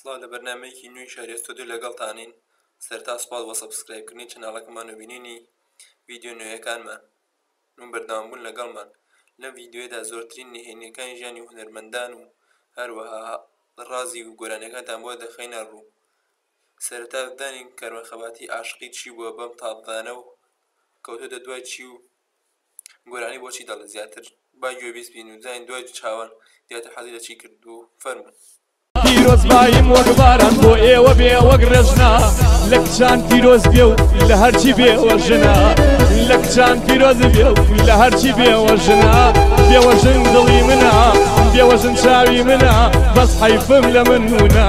سڵاو لە بەرنامەیەکی نوێی شاری ئەستۆدیۆ لەگەڵتانین. سەرتا سوپاس بۆ سەبسکرایبکردنی چەناڵەکەمان و بینینی ڤیدیۆ نوێیەکانمان و بەردەوامبوون لەگەڵمان. لەم ڤیدیۆیەدا زۆرترین نهێنیەکانی ژیانی هونەرمەندان و هەروەها ڕازی و گۆرانیەکانتان بۆ دەخەینە ڕوو. سەرەتا دانین کەرمەخەباتی عاشقی چی بووە بەم تاڵدانە و کەوتۆتە دوای چی و گۆرانی بۆچی دەڵێت زیاتر با گوێبیست بین و زانین دوای چاوان دیاتر حەزی لە چی کرد و فەرموون. پیرۆز بایم وەک باران بۆ ئێوە بێ وەک ڕێژنا، لە کچان پیرۆز بێ و لە هەرچی بێوەژنا، لە کچان پیرۆز بێ و لە هەرچی بێوەژنا. بێوەژن دڵی منە، بێوەژن چاوی منە، بەس حەیفم لە من هونا.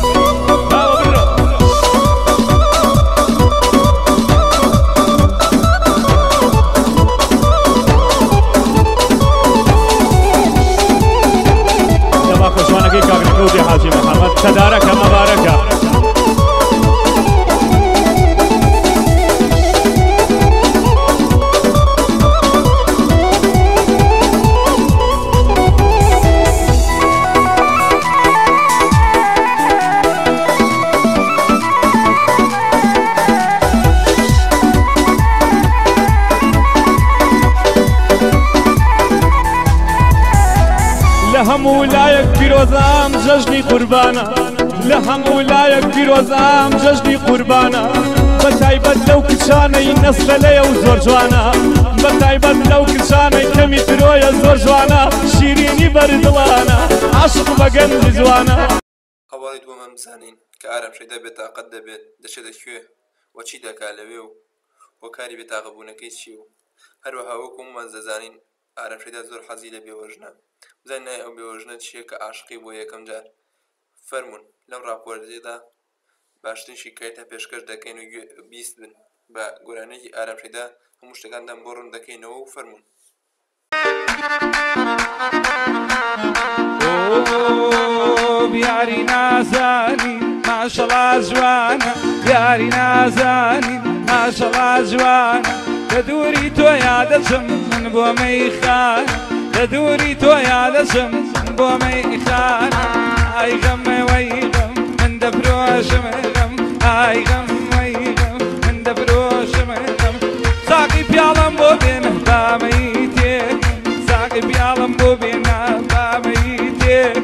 كوزي حاجي محمد تدارك مباركة لهم ولايك پیرۆزام جەژنی قوربانە، لە هەموو لایەک پیرۆزام جەژنی قوربانە. بەتایبەت لەو کچانەی نەسلەلەیە و زۆر جوانە، بەتایبەت لەو کچانەی کەمی ترۆیە زۆر جوانە، شیرینی بەردڵانە، عاشق بە گەنجی جوانە. هەواڵی دووەمەم بزانین کە ئارەمشەیدا بێتاقەت دەبێت دەچێتە کوێ وەچی دەکا لەوێ و هۆکاری بێتاقەبوونەکەی چی و هەروەها وەکومان دەزانین ئارەمشەیدا زۆر حەزی لە بێوەژنە. بزانین نای ئەو بێوەژنە چییە کە عاشقی بۆ یەکەم جار. فەرموون لەم ڕاپۆرتێدا باشترین شیکایەتە پێشکەش دەکەین و بیست بن بە گۆرانێکی ئارەمشەیدا هەموو شتەکانتان بۆ ڕوون دەکەینەوە و فەرموون. یاری نازانی ماشەڵا جوانە، یاری نازانی ماشەڵا جوانە، لە دووری تۆ یادەچم من بۆ مەیخانە، لە دووری تۆ یادەچم من بۆ مەیخانە. ئای غەم وەی غەم من دەفرۆشم غەم، ئای غەم وەی غەم من دەفرۆشم غەم. ساقی پیاڵم بۆ بێنە بامەی تێک، ساقی پیاڵم بۆ بێنە بامەی تێک.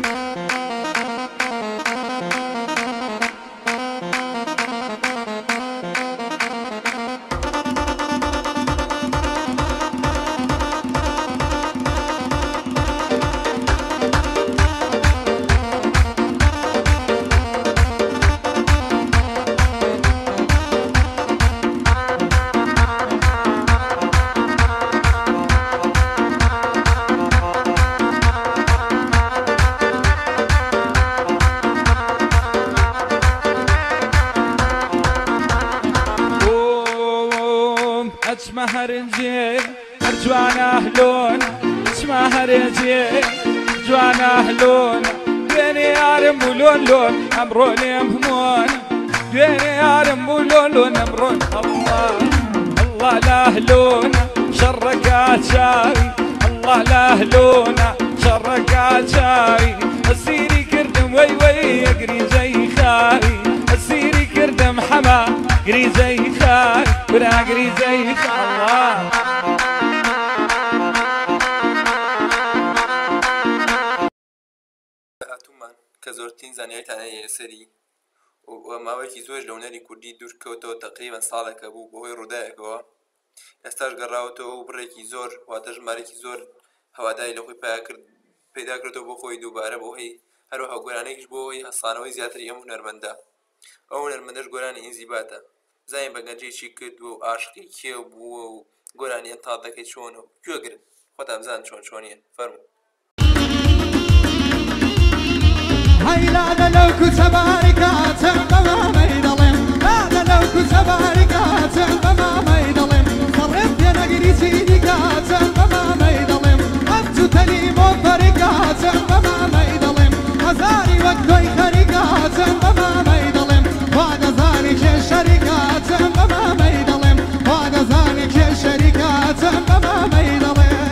ئەچمە هەرنجێ هەر جوانە هلۆنە، ئەچمە هەرێجێ جوانە هلۆنە. دوێنێ یارم بوو لۆن لۆن ئەمڕۆ لێم هەمۆنە، دوێنێ یارم بوو لۆن لۆن ئەمڕۆ. ئەڵڵا ئەڵڵا لە هلۆنە شەڕەکە چاوی، ئەڵڵا لە هلۆنە شەڕەکە چاوی. ئەسیری کردم وەی وەی گریجەی خاوی، ئەسیری کردم حەما گریجەی خاوی، برا گریجەی خاڵا. هاتوومان کە زۆرترین زانیاریتانەیە لەسەری و ماوەیەکی زۆر لە هونەری کوردی دوورکەوتەوە تەقریبەن ساڵێکە بوو بەهۆی ڕووداوێکەوە. ئێستاش گەڕاوەتەوە و بڕێکی زۆر واتە ژمارەی زۆر هەواداری لە خۆی پەیدا کردەوە بۆ خۆی دووبارە بۆهۆی هەروەها گۆرانێکیش بۆی هەسانەوەی زیاتری ئەم هونەرمەندە. ئەو هونەرمەندەش گۆرانی ئینزیباتە. زانین بە گەنجەی چی کردووە و عاشقی کێ بووە و گۆرانی ئەم تاڵدەکەی چۆنە و گوێگرن خۆتان بزانن چۆن چۆنیە. فەرموون. هەیلادە لەو کوچە باریکاتە بە مامەی دەڵێم، لادە لەو کوچە باریکاتە بە مامەی دەڵێم، سەڕێت پێنەگری چینی کاتە بە مامەی دەڵێم، ئەمچوو تەلی بۆ فەریکاتە بە مامەی دەڵێم، هەزاری وەک تۆی خەریکاتە بە مامەی دەڵێم، وا دەزانی کێ شەریکاتە بە مامەی دەڵێم، وا دەزانی کێ شەریکاتە بە مامەی دەڵێم.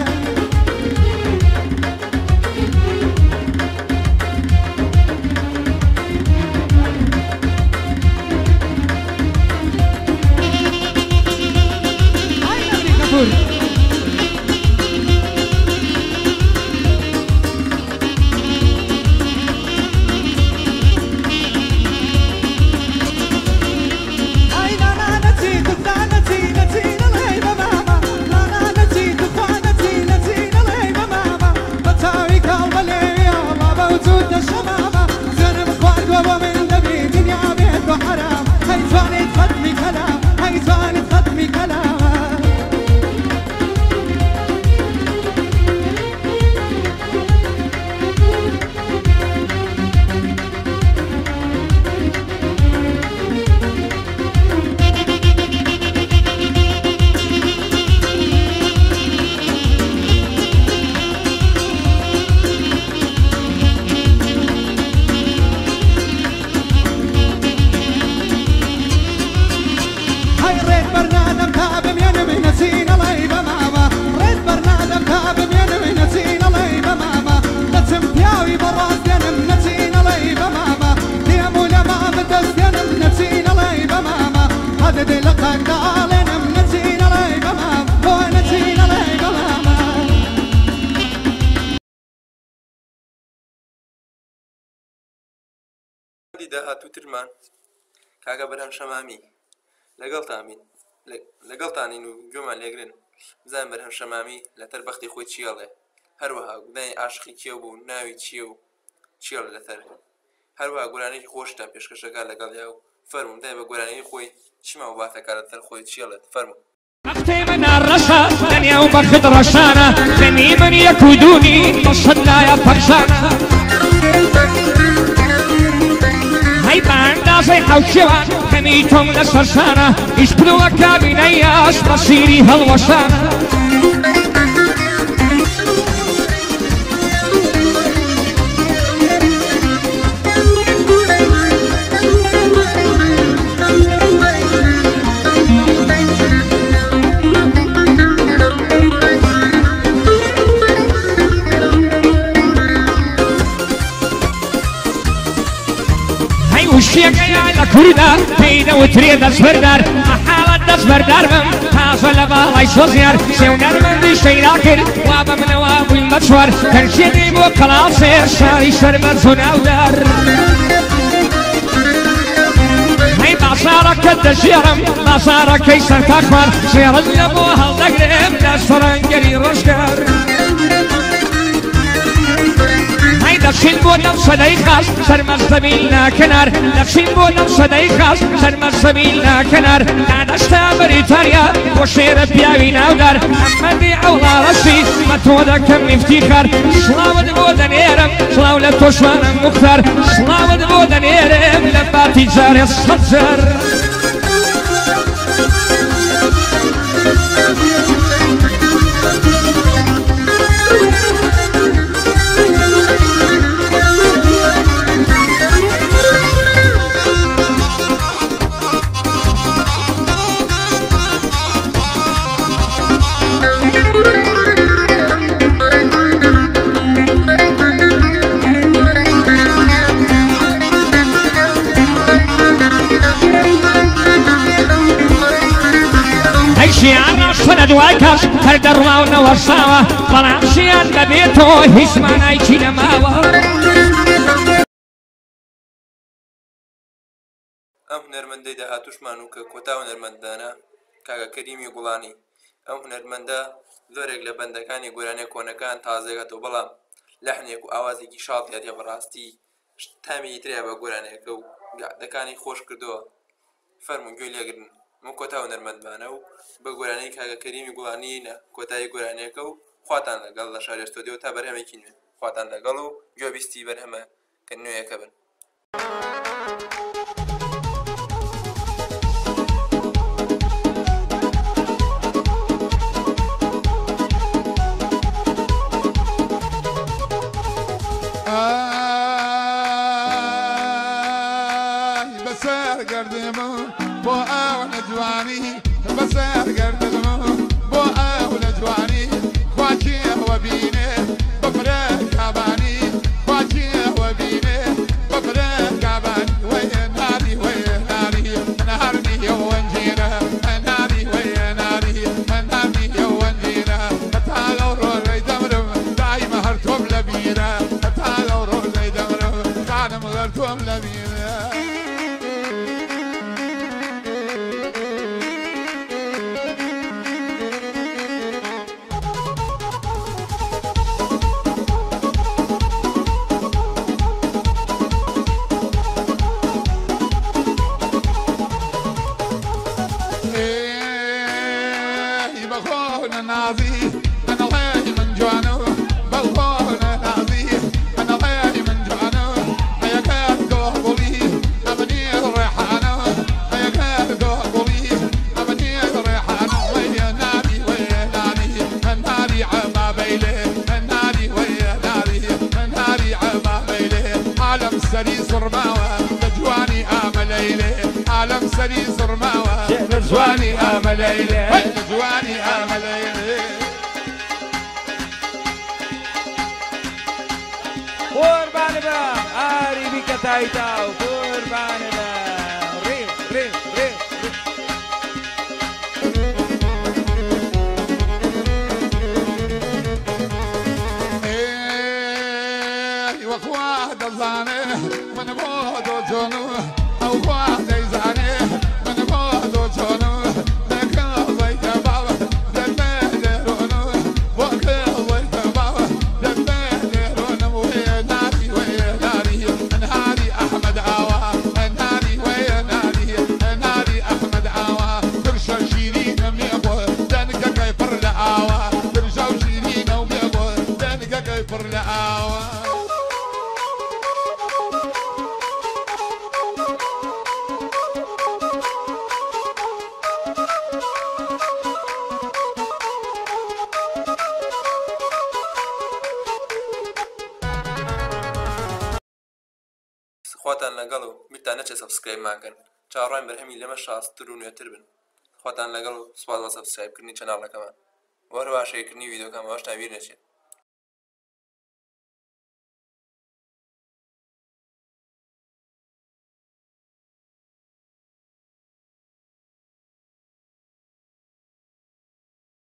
دی داهاتووترمان کاکە بەرهەم شەمامی لەگەڵتانین و گوێمان لێگرن بزان بەرهەم شەمامی لەتەر بەختی خۆی چیاڵێ هەروەها گودای عاشقی کێو بوو ناوی چییە و چیاڵ لەتەر هەروەها گۆرانێکی خۆشتان پێشکەشەکە لەگەڵیا و فەرموو دای بە گۆرانەی خۆی چما واتەکە لەتەر خۆی چیاڵێت فەرموو وقتی من الرشا دنیا و بخت رشانه دنی من یک و دونی تصد لایا پرشانه های باندازه حوشوان دنی توم لسرسانه ایش بدو کابینیاش بصیری هلوشانه وشيقيا لكوردا بيدا وتريد اسبردار حالة دسبردار بم تازة لبالاي سوزيار سيونار من دي شيراكر وابا من وابو المشوار تنشيدي بو قلاصير شاري شربت زناودار هاي باصارك الدجيرم باصارك كيسر تاخبر سير اللبو هالدقرم داس فرنجري رشكر دفشين بودم صدای خاص سرمز زمین کنار دفشین بودم صدای خاص سرمز زمین کنار نداشته بریتانیا و شیر پیاوی نودار احمدی اولا رشی متودا کم افتخار سلاوت بودن ایرم سلاو لتوشوانم مختار سلاوت بودن ایرم لباتی جار صدر دوايكاش هردر راونا ورساوة طلعشيان لبيتو هسمانا يجي لماوة ئەم هونەرمەندەی داهاتووشمان و کە کۆتا هونەرمەندانە کاکە کەریمی گوڵانی ئەم هونەرمەندە زۆرێک لە بەندەکانی گۆرانیە کۆنەکان تازەگەتەوە بەڵام لەحنێک و ئاوازێکی شاڵیاتە بەڕاستی تامی تریا بە گۆرانەکە و دەکانی خۆش کردووە فەرموو گوێ لێگرن من کۆتا هونەرمەندبانە و بە گۆرانەی کاکە کەریمی گوڵانینە کۆتایی گۆرانیەکە و خواتان لەگەڵ لە شاری ئەستۆدیۆ تا بەرهەمێکی نوێ خواتان لەگەڵ و گوێبیستی بەرهەمە کە نوێیەکە بن وخواه دزانه من بود و جنو خواتان لەگەڵ و بیرتان نەچێت سەبسکرایب ماکەن چاڕۆین بەرهەمی لەمە شاستر و نوێتر بن خواتان لەگەڵ و سوپاس بە سەبسکرایبکردنی چەناڵەکەمان وەروە شەیرکردنی ڤیدیۆکەم ئەوەشتان بیر نەچێت